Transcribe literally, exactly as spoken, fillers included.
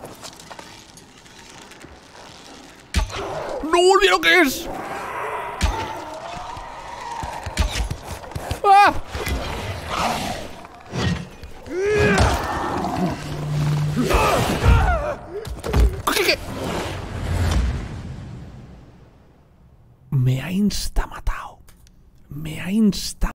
¡No! ¡Mira lo que es! ¡Ah! ¿Qué, qué? Me ha instamatado. Me ha instamatado.